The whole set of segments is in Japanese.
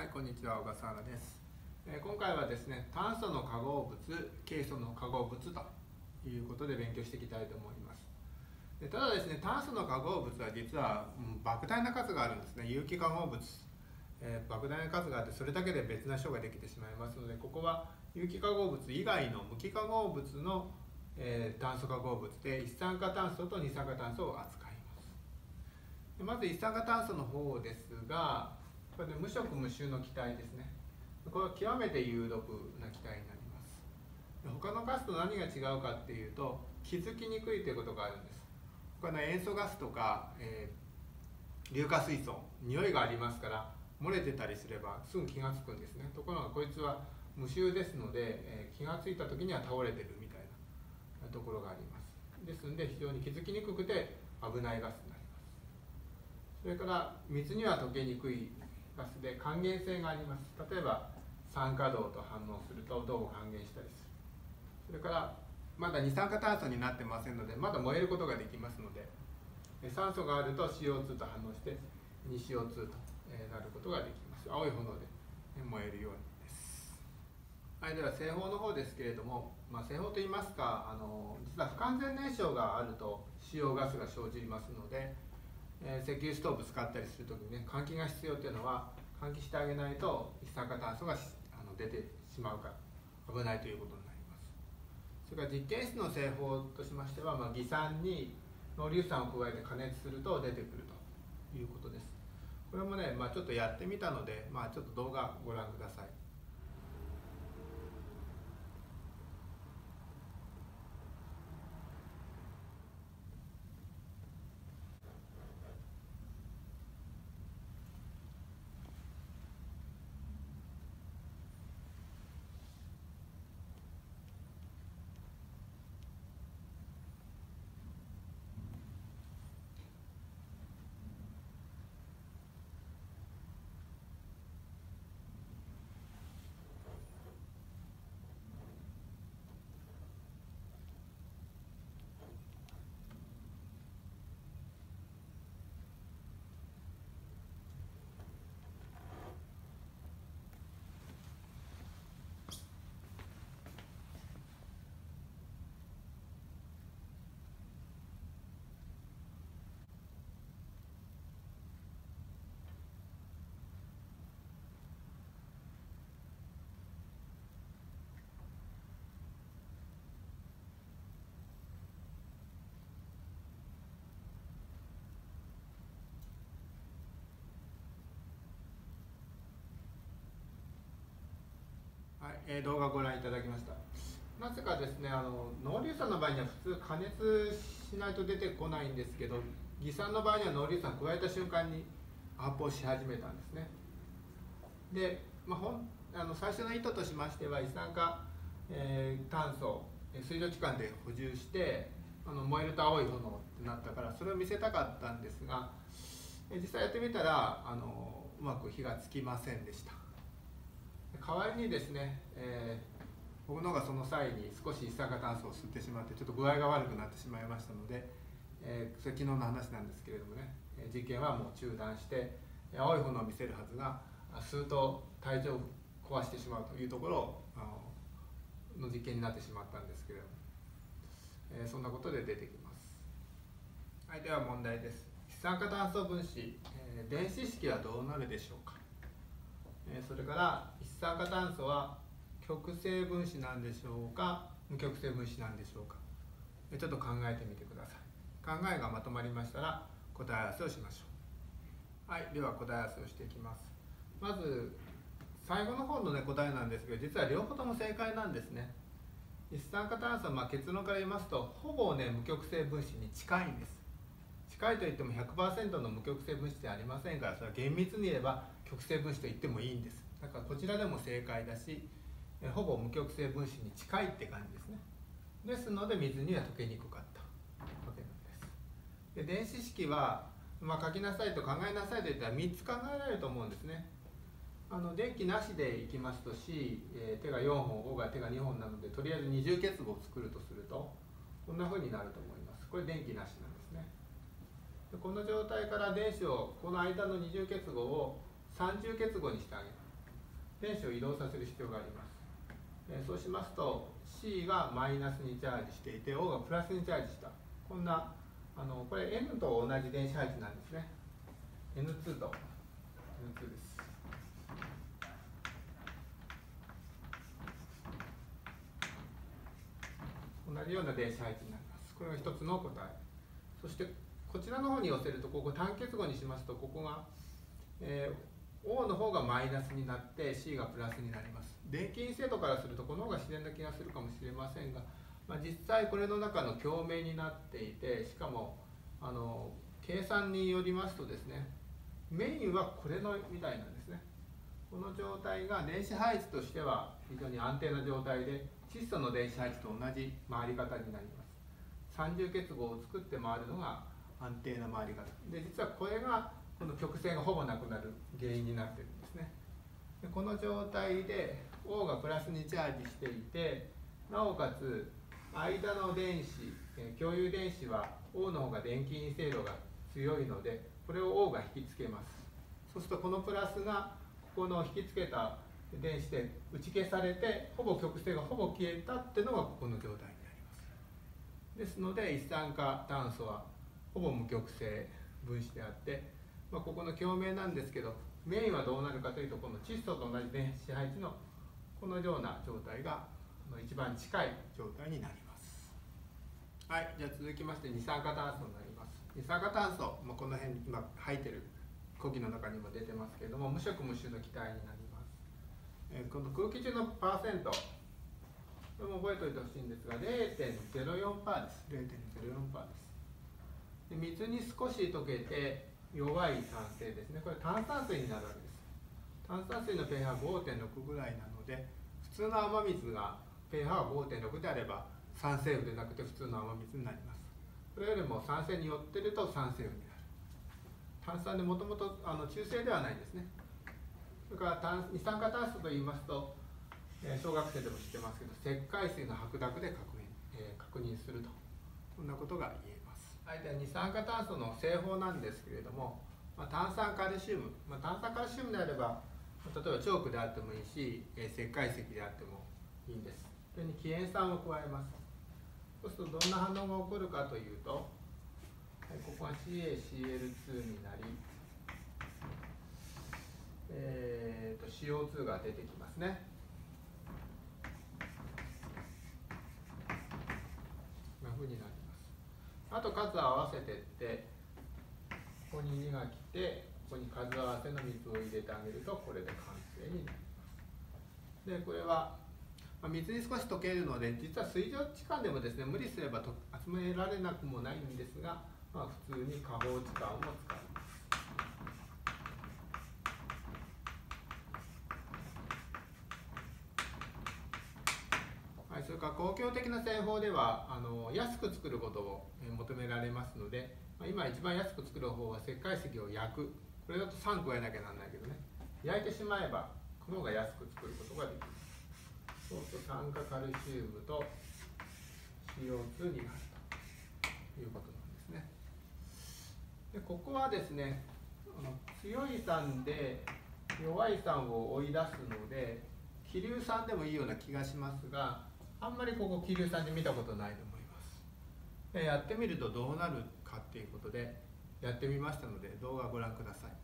はい、こんにちは、小笠原です。今回はですね、炭素の化合物、ケイ素の化合物ということで勉強していきたいと思います。ただですね、炭素の化合物は実は、莫大な数があるんですね。有機化合物、莫大な数があって、それだけで別な章ができてしまいますので、ここは有機化合物以外の無機化合物の、炭素化合物で一酸化炭素と二酸化炭素を扱います。まず一酸化炭素の方ですが、これで無色無臭の気体ですね。これは極めて有毒な気体になります。他のガスと何が違うかっていうと、気づきにくいということがあるんです。他の塩素ガスとか、硫化水素、匂いがありますから漏れてたりすればすぐ気がつくんですね。ところがこいつは無臭ですので、気がついた時には倒れてるみたいなところがあります。ですので非常に気づきにくくて危ないガスになります。それから水には溶けにくいガスで還元性があります。例えば酸化銅と反応すると銅を還元したりする。それからまだ二酸化炭素になってませんので、まだ燃えることができますので、酸素があると CO2 と反応して 2CO2 となることができます。青い炎で燃えるようにです。はい、では製法の方ですけれども、製法といいますか、実は不完全燃焼があると使用ガスが生じますので、石油ストーブ使ったりするときにね、換気が必要というのは、換気してあげないと一酸化炭素が出てしまうから危ないということになります。それから実験室の製法としましては、偽酸に濃硫酸を加えて加熱すると出てくるということです。これもね、ちょっとやってみたので、ちょっと動画ご覧ください。はい、動画をご覧いただきました。なぜかですね、濃硫酸の場合には普通加熱しないと出てこないんですけど、偽酸の場合には濃硫酸を加えた瞬間に発泡し始めたんですね。で、最初の意図としましては、一酸化、炭素水蒸気間で補充して燃えると青い炎ってなったから、それを見せたかったんですが、実際やってみたらうまく火がつきませんでした。代わりにですね、僕の方がその際に少し一酸化炭素を吸ってしまってちょっと具合が悪くなってしまいましたので、それ昨日の話なんですけれどもね、実験はもう中断して青い炎を見せるはずが吸うと体調を壊してしまうというところの実験になってしまったんですけれども、そんなことで出てきます。はい、では問題です。一酸化炭素分子、電子式はどうなるでしょうか。それから一酸化炭素は極性分子なんでしょうか、無極性分子なんでしょうか。ちょっと考えてみてください。考えがまとまりましたら答え合わせをしましょう。はい、では答え合わせをしていきます。まず最後の方の、答えなんですけど、実は両方とも正解なんですね。一酸化炭素は、結論から言いますとほぼ無極性分子に近いんです。近いといっても 100% の無極性分子ではありませんから、それは厳密に言えば極性分子と言ってもいいんです。だからこちらでも正解だし、ほぼ無極性分子に近いって感じですね。ですので水には溶けにくかったわけなんです。で、電子式は、書きなさいと考えなさいといったら3つ考えられると思うんですね。電気なしでいきますと C、手が4本 O が手が2本なので、とりあえず二重結合を作るとするとこんな風になると思います。これ電気なしなんですね。でこの状態から電子をこの間の二重結合を三重結合にしてあげる。 電子を移動させる必要があります。そうしますと C がマイナスにチャージしていて O がプラスにチャージした、こんなこれ N と同じ電子配置なんですね。 N2 と N2 です。同じような電子配置になります。これが一つの答え。そしてこちらの方に寄せると、ここ単結合にしますと、ここが、O の方がマイナスになって C がプラスになります。電気陰性度からするとこの方が自然な気がするかもしれませんが、実際これの中の共鳴になっていて、しかも計算によりますとですね、メインはこれのみたいなんですね。この状態が電子配置としては非常に安定な状態で、窒素の電子配置と同じ回り方になります。三重結合を作って回るのが安定な回り方で、実はこれがこの極性がほぼなくなる原因になっているんですね。でこの状態で O がプラスにチャージしていて、なおかつ間の電子、共有電子は O の方が電気陰性度が強いので、これを O が引きつけます。そうするとこのプラスがここの引きつけた電子で打ち消されて、ほぼ極性がほぼ消えたっていうのがここの状態になります。ですので一酸化炭素はほぼ無極性分子であって、ここの共鳴なんですけど、メインはどうなるかというと、この窒素と同じ電子配置のこのような状態が一番近い状態になります。はい、じゃあ続きまして二酸化炭素になります。二酸化炭素、この辺今入ってる呼気の中にも出てますけれども、無色無臭の気体になります。この空気中のパーセント、これも覚えておいてほしいんですが 0.04% です。 0.04% です。で水に少し溶けて弱い酸性ですね。これ炭酸水になるわけです。炭酸水の pH は 5.6 ぐらいなので、普通の雨水が pH は 5.6 であれば酸性雨でなくて普通の雨水になります。これよりも酸性によってると酸性雨になる。炭酸でもともと中性ではないんですね。それから二酸化炭素といいますと、小学生でも知ってますけど、石灰水の白濁で確認すると、こんなことが言えます。はい、では二酸化炭素の製法なんですけれども、炭酸カルシウム、炭酸カルシウムであれば例えばチョークであってもいいし、石灰石であってもいいんです。それに希塩酸を加えます。そうするとどんな反応が起こるかというと、ここが CaCl2 になり、CO2 が出てきますね。こんな風になります。あと数を合わせていって、ここに2が来て、ここに数合わせの水を入れてあげると、これで完成になります。でこれは水に少し溶けるので、実は水蒸気間でもですね、無理すれば集められなくもないんですが、普通に下方置換を使います。はい、それから公共的な製法では安く作ることを求められますので、今一番安く作る方法は石灰石を焼く。これだと酸加えなきゃなんないけどね、焼いてしまえばこの方が安く作ることができます。そうすると酸化カルシウムと CO2 になるということなんですね。でここはですね、強い酸で弱い酸を追い出すので、気硫酸でもいいような気がしますが、あんまりここ気硫酸で見たことないと思います。でやってみるとどうなるかっていうことでやってみましたので、動画をご覧ください。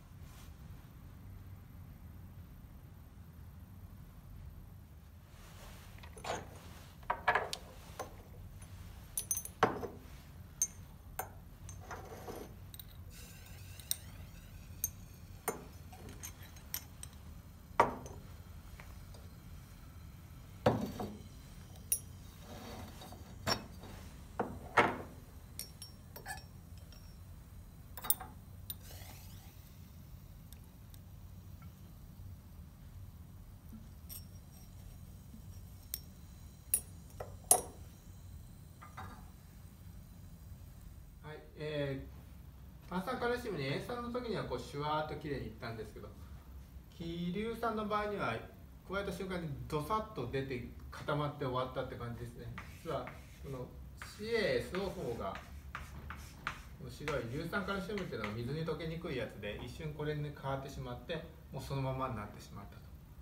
炭酸カルシウムに塩酸の時にはシュワーっときれいにいったんですけど、気硫酸の場合には加えた瞬間にドサッと出て固まって終わったって感じですね。実はこの CaSO4 が白い硫酸カルシウムっていうのは水に溶けにくいやつで、一瞬これに変わってしまって、もうそのままになってしまった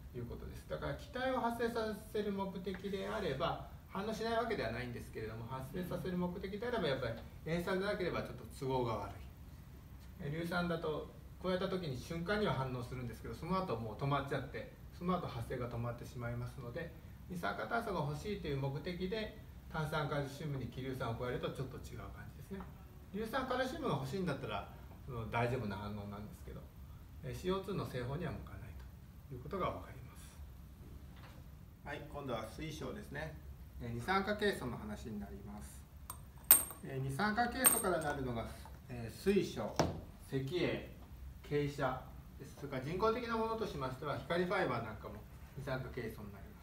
いうことです。だから気体を発生させる目的であれば反応しないわけではないんですけれども、発生させる目的であればやっぱり塩酸でなければちょっと都合が悪い。硫酸だと加えた時に瞬間には反応するんですけど、その後もう止まっちゃって、その後発生が止まってしまいますので、二酸化炭素が欲しいという目的で炭酸カルシウムに希硫酸を加えるとちょっと違う感じですね。硫酸カルシウムが欲しいんだったら大丈夫な反応なんですけど、CO2 の製法には向かないということが分かります。はい、今度は水晶ですね。二酸化ケイ素の話になります。二酸化ケイ素からなるのが水晶、石英、傾斜です。それから人工的なものとしましては光ファイバーなんかも二酸化ケイ素になります。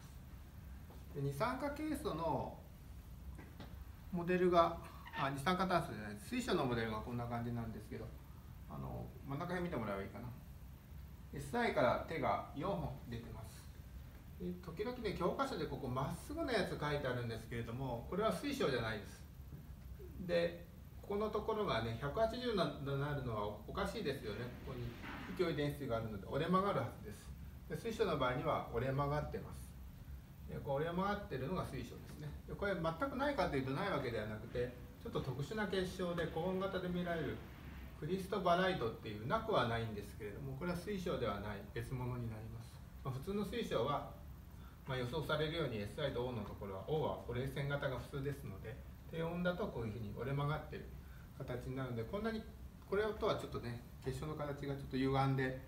で二酸化ケイ素のモデルが二酸化炭素じゃない、水晶のモデルがこんな感じなんですけど、真ん中辺見てもらえばいいかな。SI から手が4本出てます。時々ね、教科書でここまっすぐなやつ書いてあるんですけれども、これは水晶じゃないです。でここのところがね180になるのはおかしいですよね。ここに非共有電子があるので折れ曲がるはずです。で水晶の場合には折れ曲がってます。折れ曲がってるのが水晶ですね。でこれ全くないかというとないわけではなくて、ちょっと特殊な結晶で高温型で見られるクリストバライトっていうなくはないんですけれども、これは水晶ではない別物になります。普通の水晶は、予想されるように SI と O のところは O は折れ線型が普通ですので、低温だとこういうふうに折れ曲がっている形になるので、こんなにこれとはちょっとね結晶の形がちょっと歪んで、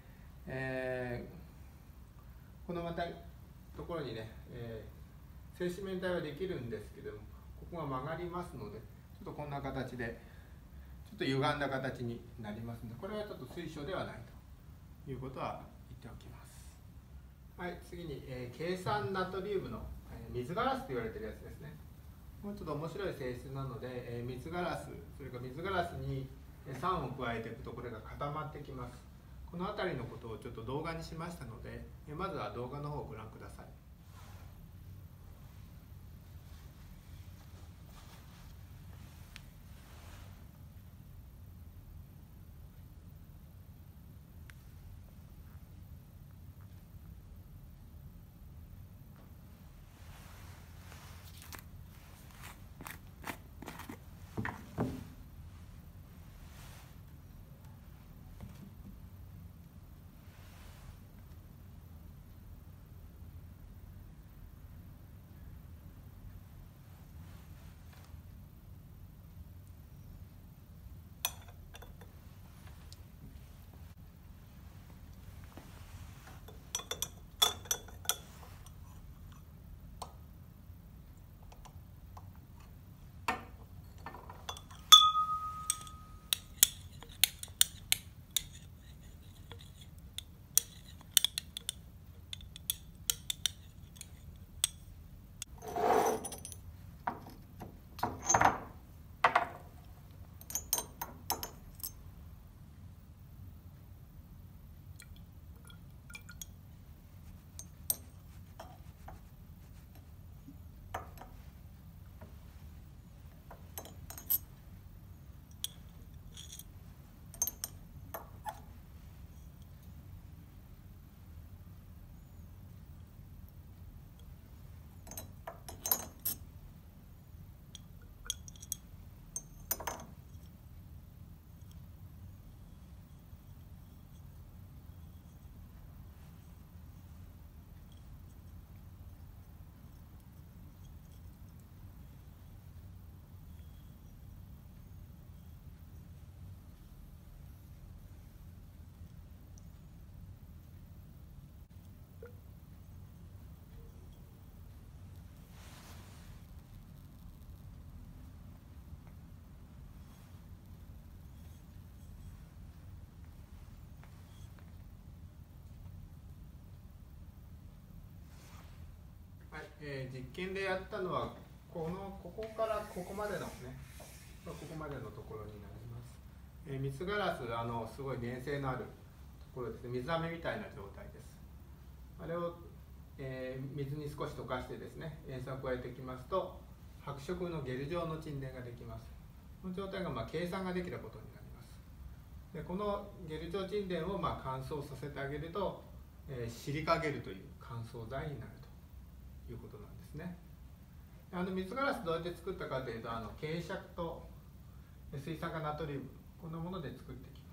このまたところにね、正四面体はできるんですけれども、ここが曲がりますので、ちょっとこんな形でちょっと歪んだ形になりますので、これはちょっと水晶ではないということは言っておきます。はい、次に、ケイ酸ナトリウムの、水ガラスと言われているやつですね。もうちょっと面白い性質なので、水ガラス、それから水ガラスに酸を加えていくとこれが固まってきます。この辺りのことをちょっと動画にしましたので、まずは動画の方をご覧ください。実験でやったのはここからここまでのね、ここまでのところになります。水ガラスすごい粘性のあるところですね。水飴みたいな状態です。あれを、水に少し溶かしてですね、塩酸を加えていきますと白色のゲル状の沈殿ができます。この状態がケイ酸ができたことになります。でこのゲル状沈殿を乾燥させてあげるとシリカゲルという乾燥剤になるということなんですね。水ガラスどうやって作ったかというと珪石と水酸化ナトリウム、こんなもので作ってきます。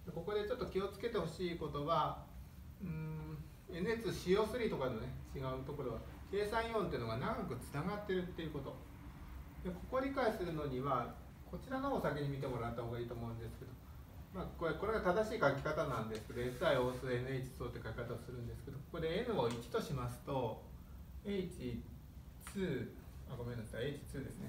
ここでちょっと気をつけてほしいことは、NA2CO3 とかのね違うところは珪酸イオンっていうのが長くつながってるっていうことで、ここを理解するのにはこちらの方を先に見てもらった方がいいと思うんですけど、これが正しい書き方なんですけど SiO 数 NH2 って書き方をするんですけど、ここで N を1としますと H2 ごめんなさい H2 ですね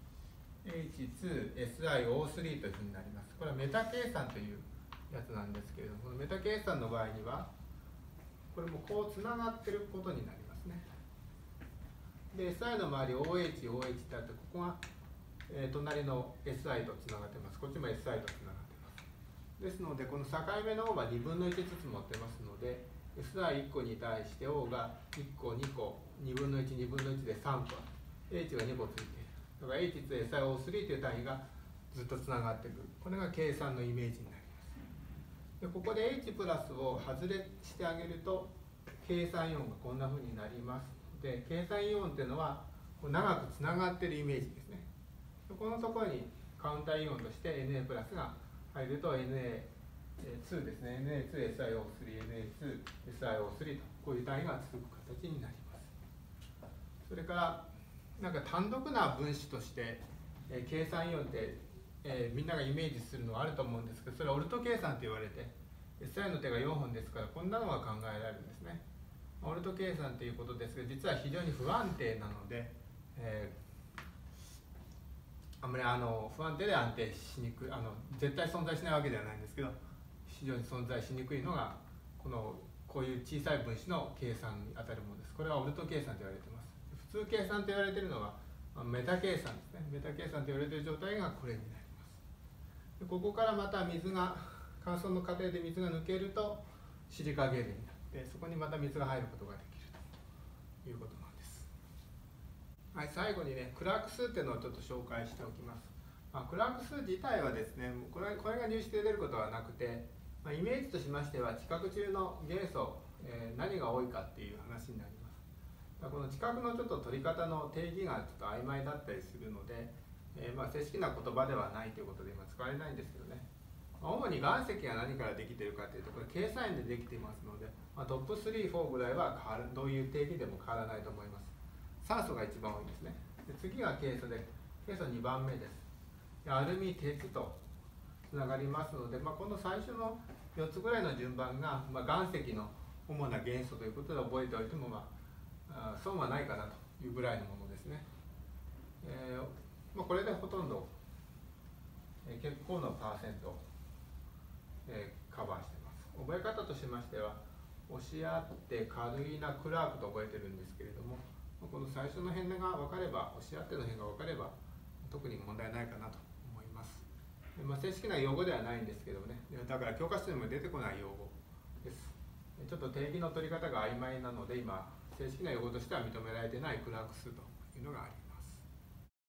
H2SiO3 というふうになります。これはメタ計算というやつなんですけれども、このメタ計算の場合にはこれもこうつながってることになりますね。で SI の周り OH ってあって、ここが、隣の SI とつながってます。こっちも SI とつながってます。ですのでこの境目の O が2分の1ずつ持ってますので SI1 個に対して O が1個2個2分の1、2分の1で3個、H が2個ついている。だから H2SiO3 という単位がずっとつながってくる。これが計算のイメージになります。でここで H プラスを外れしてあげると計算イオンがこんな風になります。で計算イオンっていうのは長くつながっているイメージですね。このところにカウンターイオンとして Na プラスが入ると Na2 ですね。Na2SiO3、Na2SiO3 とこういう単位が続く形になります。それから単独な分子として、計算イオンって、みんながイメージするのはあると思うんですけど、それはオルト計算と言われて SI の手が4本ですからこんなのが考えられるんですね。オルト計算ということですが、実は非常に不安定なので、あんまり不安定で安定しにくい、絶対存在しないわけではないんですけど、非常に存在しにくいのがこういう小さい分子の計算に当たるものです。これはオルト計算と言われています。普通計算と言われているのはメタ計算ですね。メタ計算と言われている状態がこれになります。でここからまた乾燥の過程で水が抜けるとシリカゲルになって、そこにまた水が入ることができるということなんです。はい、最後にねクラーク数っていうのをちょっと紹介しておきます。クラーク数自体はですね、これが入試で出ることはなくて、イメージとしましては地殻中の元素、何が多いかっていう話になります。この地殻のちょっと取り方の定義がちょっと曖昧だったりするので、正式な言葉ではないということで今使われないんですけどね。主に岩石が何からできているかというと、これ計算円でできていますので、トップ3、4ぐらいはどういう定義でも変わらないと思います。酸素が一番多いですね。で次がケイ素で、ケイ素2番目です。アルミ、鉄とつながりますので、この最初の4つぐらいの順番が、岩石の主な元素ということで覚えておいても、損はないかなというぐらいのものですね。これでほとんど、結構のパーセントカバーしています。覚え方としましては、押し合って軽いなクラークと覚えてるんですけれども、この最初の辺が分かれば、押し合っての辺が分かれば特に問題ないかなと思います。正式な用語ではないんですけどね、だから教科書にも出てこない用語です。ちょっと定義の取り方が曖昧なので、今正式な用語としては認められていないクラーク数というのがあります。